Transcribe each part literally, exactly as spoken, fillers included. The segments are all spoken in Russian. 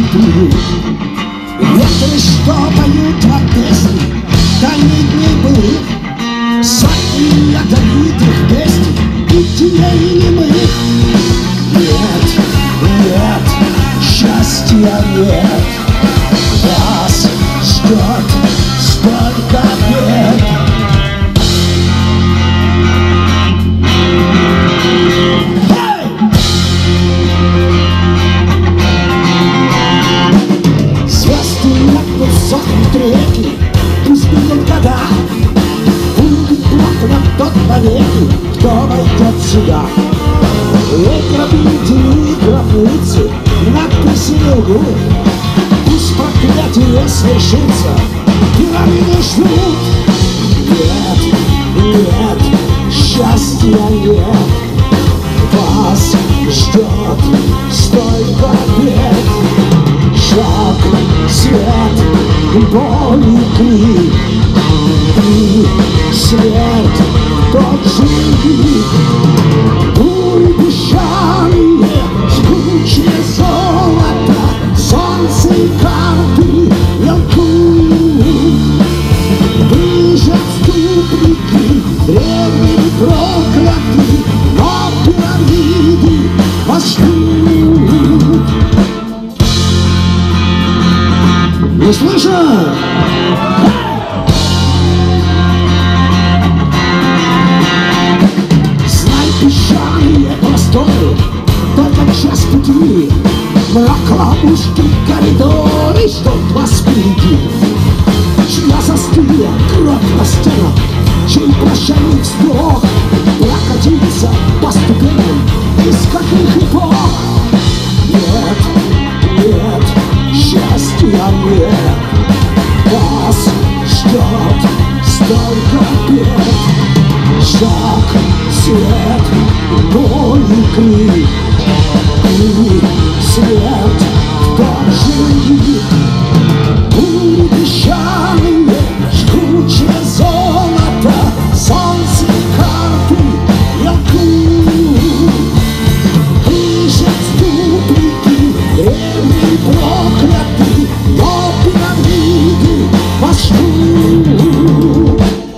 цветы. Ветры, что поют о песне дальних дней былых, сотни ядовитых песней и теней немых. Нет, нет, счастья нет, вас ждет столько бед. Сохнут реки, пусть минут года, будет плохо тот навеки, кто войдет сюда. Эй, грабители, гробницы, надписи не лгут, пусть проклятие свершится, пирамиды ждут. Нет, нет, счастья нет, вас ждет столько бед. Шаг, свет, боль и крик, и смерть тот же вид. Бури песчаные, жгучее золото, солнце и карты мелкуют. Выжат ступники, древние прокляты, но пирамиды вас ждут. Не слышу! Знай песчаные просторы, только час пути, мрак ловушки, коридоры ждут вас впереди. Чья застыла кровь на стенах, чей прощальный вздох прокатится по ступеням из каких эпох. Нет, нет, счастья нет, вас ждет столько бед. Шаг, свет, боль и крик, и свет в тот же вид. Бури песчаные, жгучее золото, солнце и карты мелкуют. Выжат ступники, древние прокляты, но пирамиды вас ждут.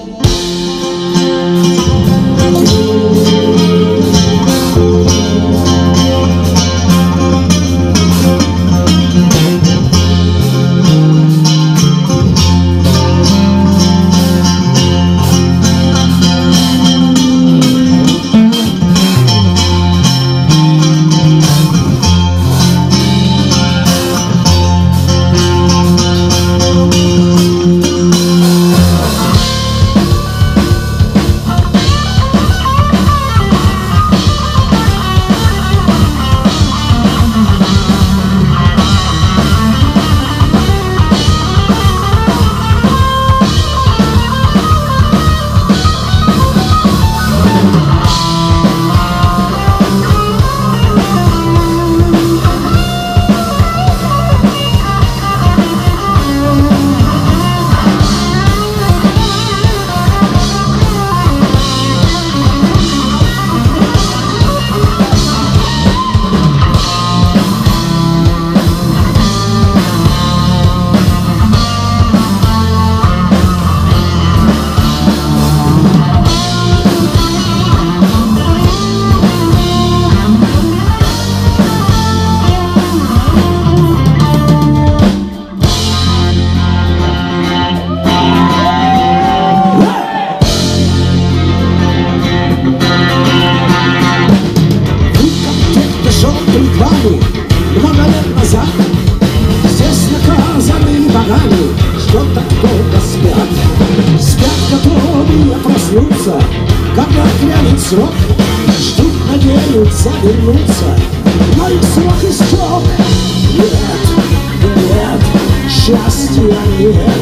Срок, ждут, надеются вернуться, но их срок истек. Нет, нет, счастья нет,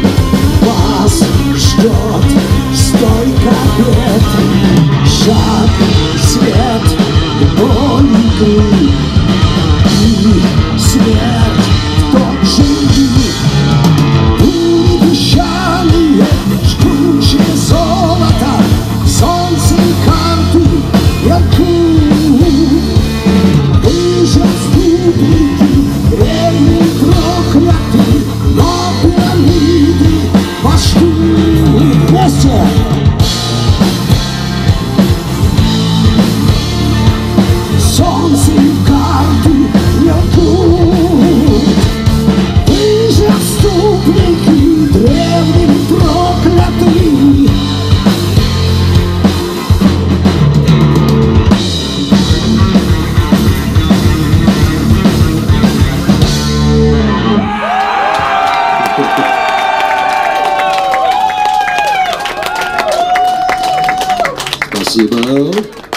вас ждет столько бед. Шаг, свет, боль и крик, и смерть в тот же вид. Бури песчаные, жгучее золото, солнце и карты мелкуют. Выжат ступники, древние Спасибо.